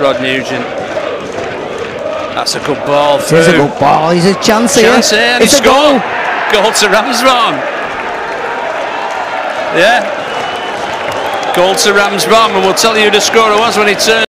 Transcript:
Rod Nugent. That's a good ball. It is a good ball. He's a chance here. And it's a goal. Goal to Ramsbottom. Yeah. Goal to Ramsbottom, and we'll tell you who the scorer was when he turns.